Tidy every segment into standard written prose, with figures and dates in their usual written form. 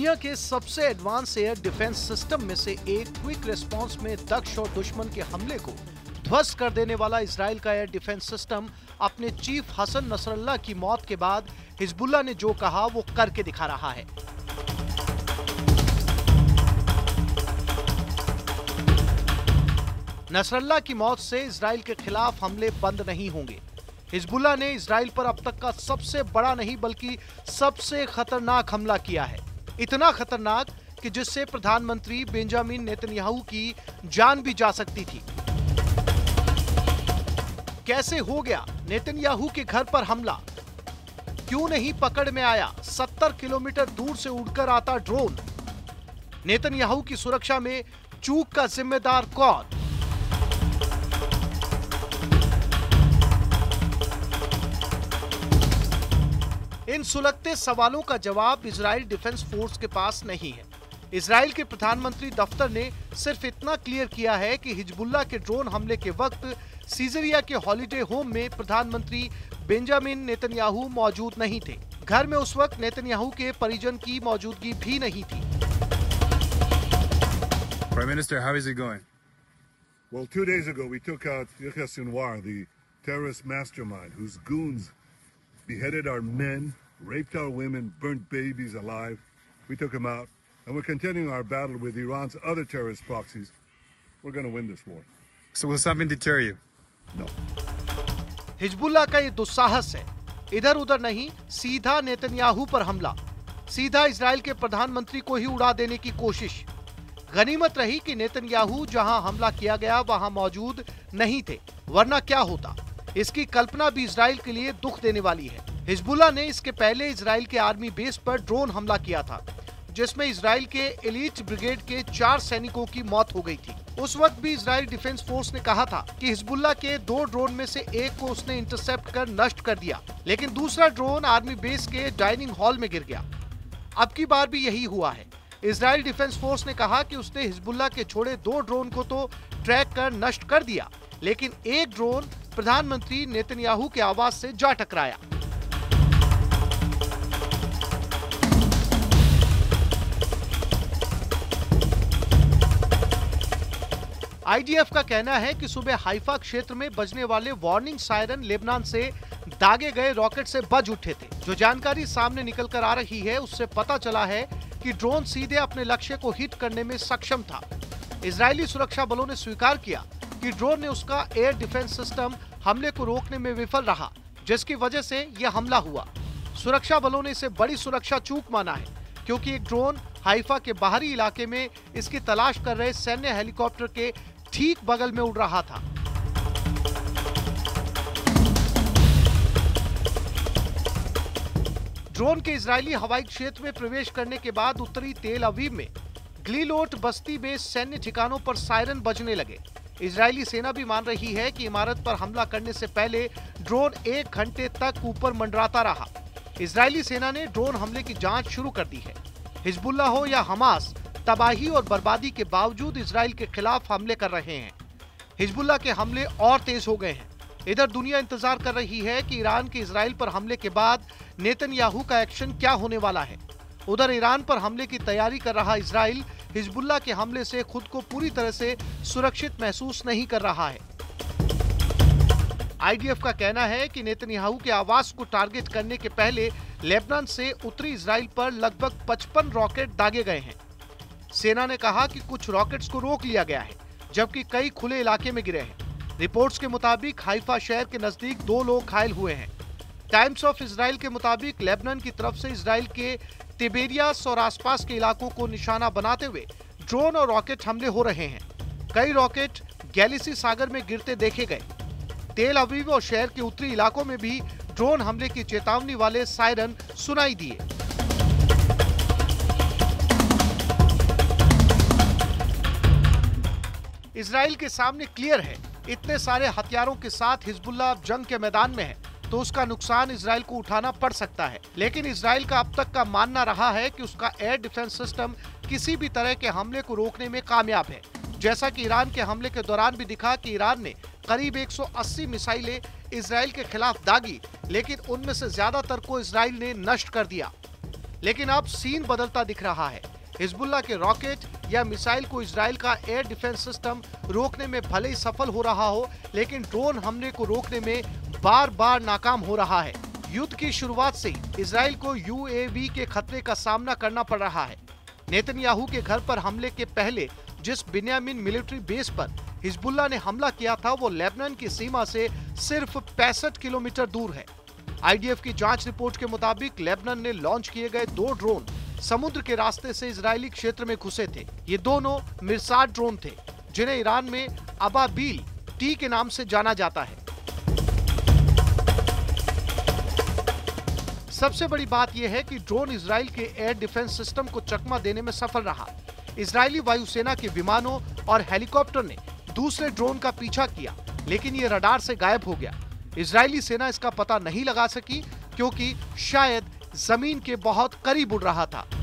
दुनिया के सबसे एडवांस एयर डिफेंस सिस्टम में से एक क्विक रिस्पांस में दक्ष और दुश्मन के हमले को ध्वस्त कर देने वाला इजराइल का एयर डिफेंस सिस्टम अपने चीफ हसन नसरल्लाह की मौत के बाद हिजबुल्लाह ने जो कहा वो करके दिखा रहा है। नसरल्लाह की मौत से इजराइल के खिलाफ हमले बंद नहीं होंगे। हिजबुल्लाह ने इजराइल पर अब तक का सबसे बड़ा नहीं बल्कि सबसे खतरनाक हमला किया है। इतना खतरनाक कि जिससे प्रधानमंत्री बेंजामिन नेतन्याहू की जान भी जा सकती थी। कैसे हो गया नेतन्याहू के घर पर हमला? क्यों नहीं पकड़ में आया 70 किलोमीटर दूर से उड़कर आता ड्रोन? नेतन्याहू की सुरक्षा में चूक का जिम्मेदार कौन? इन सुलगते सवालों का जवाब इजराइल डिफेंस फोर्स के पास नहीं है। इजराइल के प्रधानमंत्री दफ्तर ने सिर्फ इतना क्लियर किया है कि हिजबुल्लाह के ड्रोन हमले के वक्त सीजरिया के हॉलिडे होम में प्रधानमंत्री बेंजामिन नेतन्याहू मौजूद नहीं थे। घर में उस वक्त नेतन्याहू के परिजन की मौजूदगी भी नहीं थी। Prime Minister, how is it going? Well, 2 days ago we took out Yahya Sinwar, the terrorist mastermind whose goons beheaded our men, raped our women, burnt babies alive. We took him out, and we're continuing our battle with Iran's other terrorist proxies. We're going to win this war. So will something deter you? No. Hezbollah का ये दुस्साहस है। इधर उधर नहीं, सीधा Netanyahu पर हमला, सीधा इजराइल के प्रधानमंत्री को ही उड़ा देने की कोशिश। गनीमत रही कि नेतन्याहू जहां हमला किया गया वहां मौजूद नहीं थे, वरना क्या होता, इसकी कल्पना भी इजराइल के लिए दुख देने वाली है। हिजबुल्लाह ने इसके पहले इजराइल के आर्मी बेस पर ड्रोन हमला किया था, जिसमें इजराइल के एलीट ब्रिगेड के 4 सैनिकों की मौत हो गई थी। उस वक्त भी इजराइल डिफेंस फोर्स ने कहा था कि हिजबुल्लाह के 2 ड्रोन में से एक को उसने इंटरसेप्ट कर नष्ट कर दिया, लेकिन दूसरा ड्रोन आर्मी बेस के डाइनिंग हॉल में गिर गया। अब की बार भी यही हुआ है। इजराइल डिफेंस फोर्स ने कहा कि उसने हिजबुल्लाह के छोड़े 2 ड्रोन को तो ट्रैक कर नष्ट कर दिया, लेकिन एक ड्रोन प्रधानमंत्री नेतन्याहू के आवास से जा टकराया। आईडीएफ का कहना है कि सुबह हाइफा क्षेत्र में बजने वाले वार्निंग सायरन लेबनान से दागे गए रॉकेट से बज उठे थे। जो जानकारी सामने निकल कर आ रही है उससे पता चला है कि ड्रोन सीधे अपने लक्ष्य को हिट करने में सक्षम था। इजरायली सुरक्षा बलों ने स्वीकार किया कि ड्रोन ने उसका एयर डिफेंस सिस्टम हमले को रोकने में विफल रहा, जिसकी वजह से यह हमला हुआ। सुरक्षा बलों ने इसे बड़ी सुरक्षा चूक माना है, क्योंकि एक ड्रोन हाइफा के बाहरी इलाके में इसकी तलाश कर रहे सैन्य हेलीकॉप्टर के ठीक बगल में उड़ रहा था। ड्रोन के इजरायली हवाई क्षेत्र में प्रवेश करने के बाद उत्तरी तेल अवीव में ग्लीलोट बस्ती में सैन्य ठिकानों पर सायरन बजने लगे। इजरायली सेना भी मान रही है कि इमारत पर हमला करने से पहले ड्रोन 1 घंटे तक ऊपर मंडराता रहा। इजरायली सेना ने ड्रोन हमले की जांच शुरू कर दी है। हिजबुल्लाह हो या हमास, तबाही और बर्बादी के बावजूद इजराइल के खिलाफ हमले कर रहे हैं। हिजबुल्लाह के हमले और तेज हो गए हैं। इधर दुनिया इंतजार कर रही है कि ईरान के इजराइल पर हमले के बाद नेतन्याहू का एक्शन क्या होने वाला है। उधर ईरान पर हमले की तैयारी कर रहा इजराइल हिजबुल्लाह के हमले से खुद को पूरी तरह से सुरक्षित महसूस नहीं कर रहा है। आईडीएफ का कहना है कि नेतन्याहू के आवास को टारगेट करने के पहले लेबनान से उत्तरी इजराइल पर लगभग 55 रॉकेट दागे गए हैं। सेना ने कहा कि कुछ रॉकेट्स को रोक लिया गया है, जबकि कई खुले इलाके में गिरे हैं। रिपोर्ट्स के मुताबिक हाइफा शहर के नजदीक 2 लोग घायल हुए हैं। टाइम्स ऑफ इजराइल के मुताबिक लेबनान की तरफ से इजराइल के तिबेरियास और आसपास के इलाकों को निशाना बनाते हुए ड्रोन और रॉकेट हमले हो रहे हैं। कई रॉकेट गैलिसी सागर में गिरते देखे गए। तेल अवीव और शहर के उत्तरी इलाकों में भी ड्रोन हमले की चेतावनी वाले सायरन सुनाई दिए। इजराइल के सामने क्लियर है, इतने सारे हथियारों के साथ हिजबुल्लाह अब जंग के मैदान में है तो उसका नुकसान इजराइल को उठाना पड़ सकता है। लेकिन इजराइल का अब तक का मानना रहा है कि उसका एयर डिफेंस सिस्टम किसी भी तरह के हमले को रोकने में कामयाब है। जैसा कि ईरान के हमले के दौरान भी दिखा कि ईरान ने करीब 180 मिसाइलें इजराइल के खिलाफ दागी, लेकिन उनमें से ज्यादातर को इजराइल ने नष्ट कर दिया। लेकिन अब सीन बदलता दिख रहा है। हिजबुल्लाह के रॉकेट या मिसाइल को इजराइल का एयर डिफेंस सिस्टम रोकने में भले ही सफल हो रहा हो, लेकिन ड्रोन हमले को रोकने में बार बार नाकाम हो रहा है। युद्ध की शुरुआत से ही इजराइल को यूएवी के खतरे का सामना करना पड़ रहा है। नेतन्याहू के घर पर हमले के पहले जिस बिन्यामिन मिलिट्री बेस पर हिजबुल्लाह ने हमला किया था, वो लेबनान की सीमा से सिर्फ 65 किलोमीटर दूर है। आईडीएफ की जांच रिपोर्ट के मुताबिक लेबनान ने लॉन्च किए गए 2 ड्रोन समुद्र के रास्ते से इजरायली क्षेत्र में घुसे थे। ये दोनों मिरसाद ड्रोन थे, जिन्हें ईरान में अबाबील टी के नाम से जाना जाता है। सबसे बड़ी बात यह है कि ड्रोन इजराइल के एयर डिफेंस सिस्टम को चकमा देने में सफल रहा। इजरायली वायुसेना के विमानों और हेलीकॉप्टर ने दूसरे ड्रोन का पीछा किया, लेकिन ये रडार से गायब हो गया। इजरायली सेना इसका पता नहीं लगा सकी, क्योंकि शायद जमीन के बहुत करीब उड़ रहा था।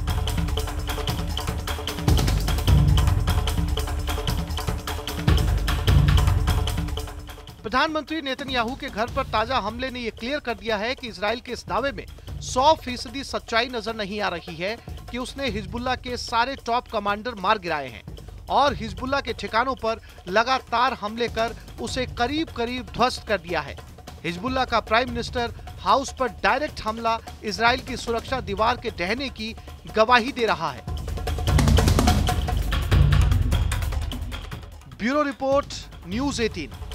प्रधानमंत्री नेतन्याहू के घर पर ताजा हमले ने यह क्लियर कर दिया है कि इजराइल के इस दावे में 100% सच्चाई नजर नहीं आ रही है कि उसने हिजबुल्लाह के सारे टॉप कमांडर मार गिराए हैं और हिजबुल्लाह के ठिकानों पर लगातार हमले कर उसे करीब करीब ध्वस्त कर दिया है। हिजबुल्लाह का प्राइम मिनिस्टर हाउस पर डायरेक्ट हमला इजराइल की सुरक्षा दीवार के ढहने की गवाही दे रहा है। Bureau report, news 18।